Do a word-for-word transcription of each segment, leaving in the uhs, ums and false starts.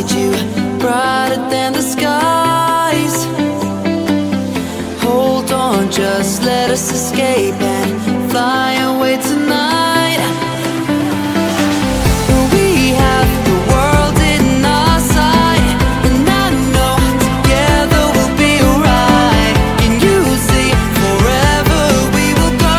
inside you, brighter than the skies. Hold on, just let us escape and fly away tonight. We have the world in our sight, and I know together we'll be alright. Can you see forever we will go?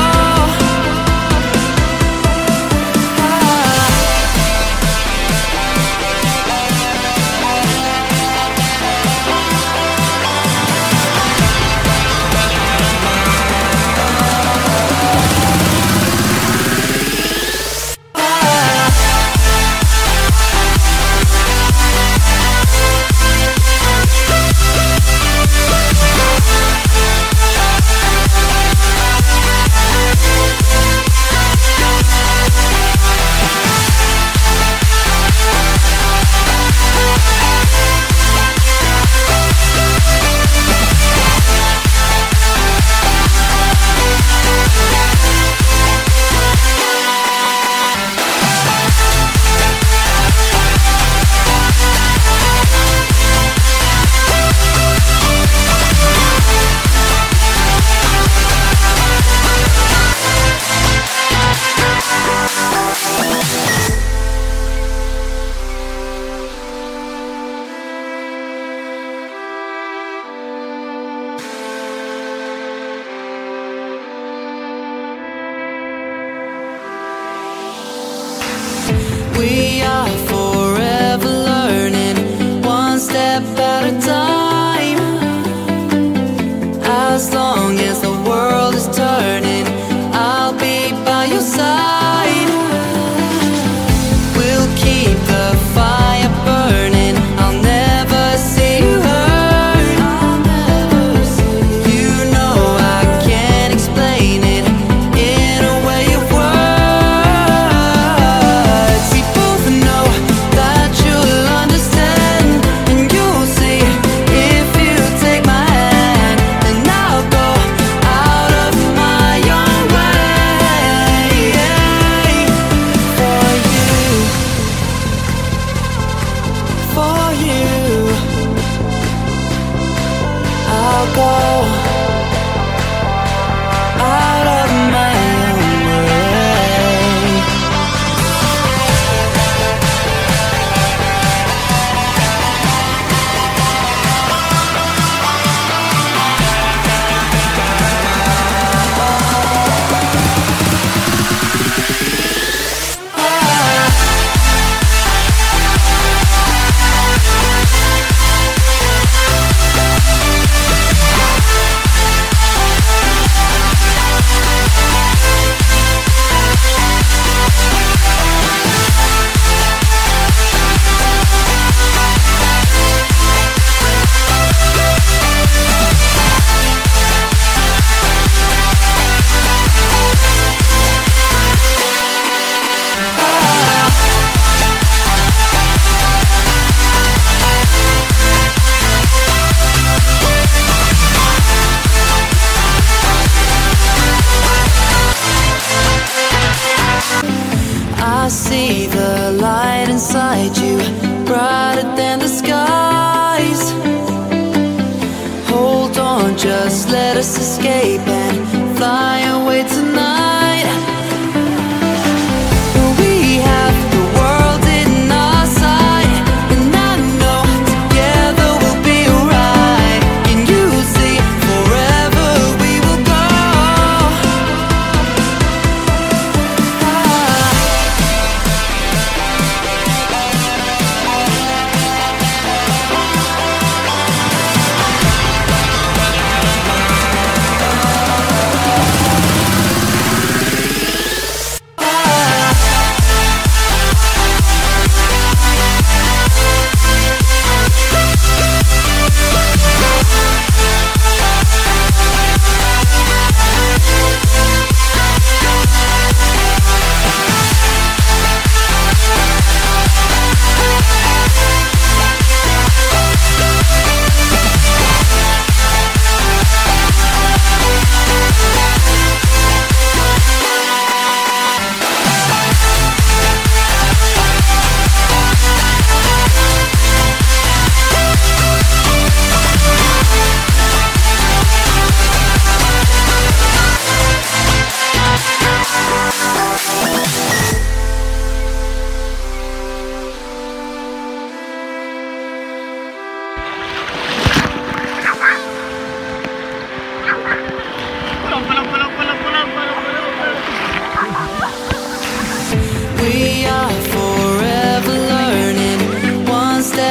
We are forever learning, one step at a time. As long as the world is turning, I'll be by your side. We'll keep the fire burning, I'll never see you hurt. You know I can't explain it in a way of words. We both know that you'll understand, and you'll see if you take my hand. And I'll go out of my own way for you, for you. I'll go out of my own way. I see the light inside you, brighter than the skies. Hold on, just let us escape and fly away tonight. We have the world in our sight, and I know together we'll be alright. Can you see forever we will go?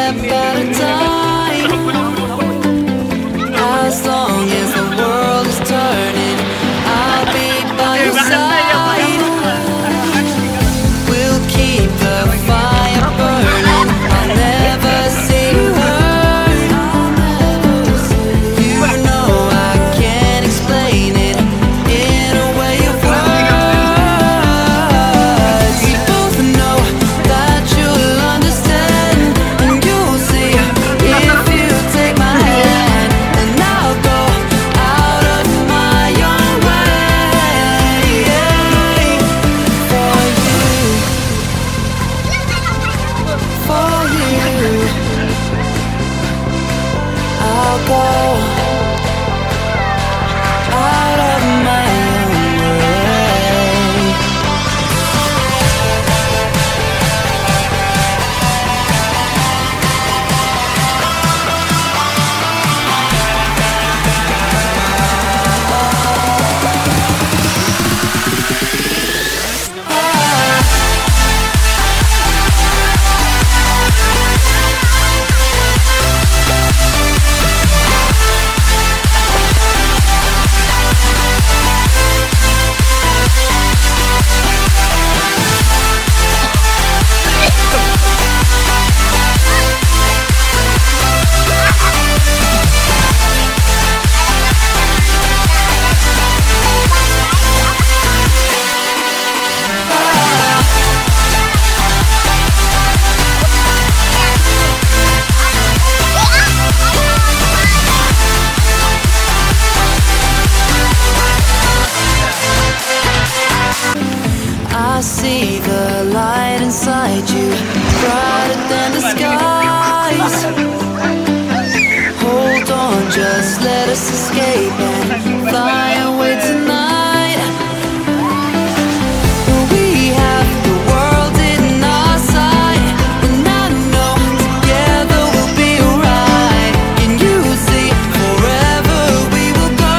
step at a time. As long as the world is turning, I'll be by your side. We'll keep the fire burning. I'll never see you hurt. You know I can't explain it in a way of words. We both know that you'll understand, and you'll see if you take my hand, and I'll go out of my own way for you, for you. I'll go out of my own way. I see the light inside you, brighter than the skies. Hold on, just let us escape and fly away tonight. We have the world in our sight, and I know together we'll be alright. Can you see forever we will go?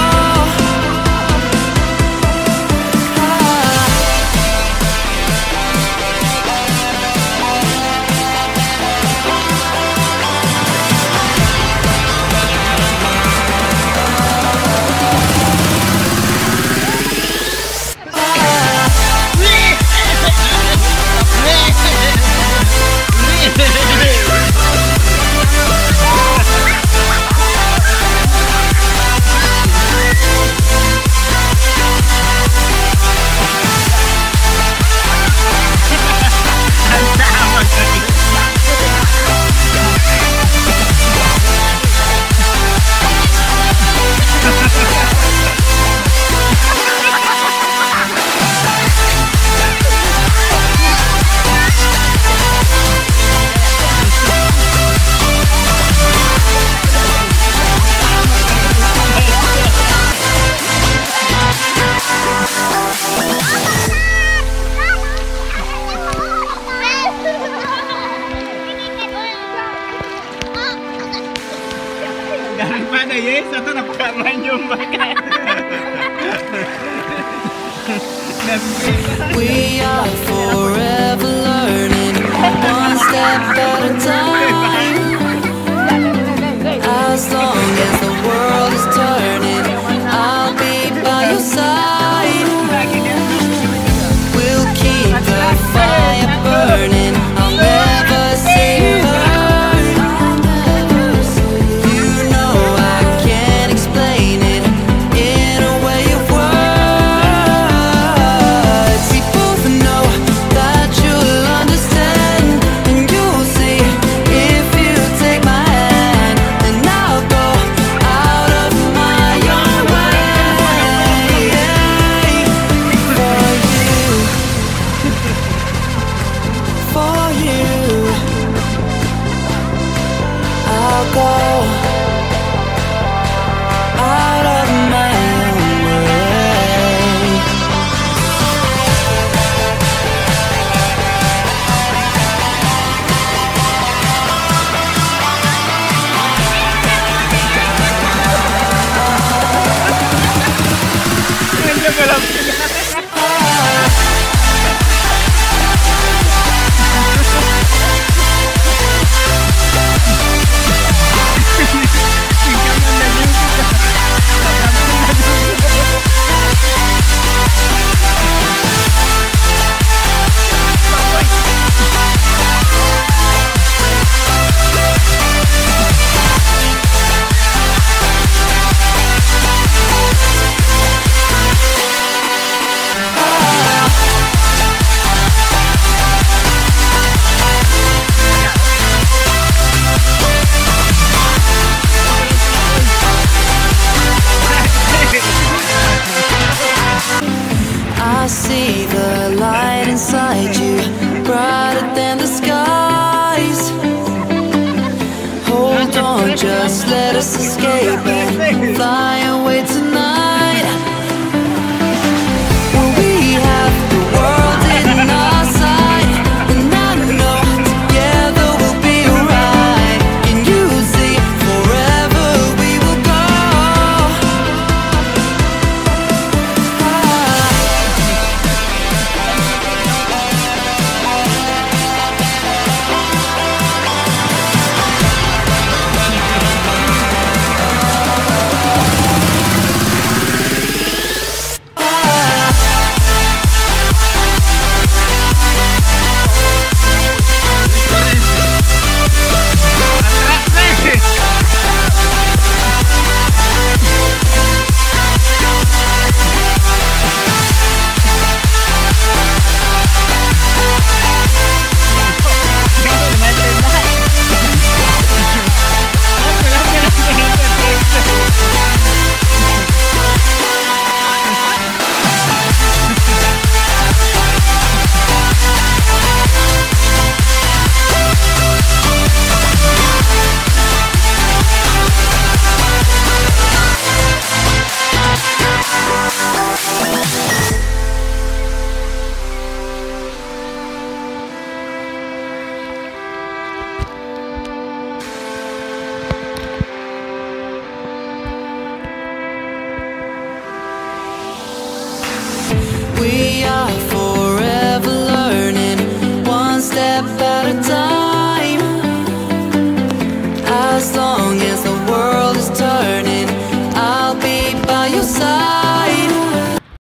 Daripada yes, aku dapat manyum pakai. We are forever learning, one step at a time. As long as the world is turning, I'll be by your side. We'll keep the fire burning. I'll never see you hurt. You know I can't explain it in a way of words. We both know that you'll understand, and you'll see if you take my hand, and I'll go out of my own way for you, for you. I'll go out of my own way. Just let us escape and fly away tonight. We have the world in our sight, and I know together we'll be alright. Can you see forever we will go? We are forever learning, one step at a time. As long as the world is turning, I'll be by your side.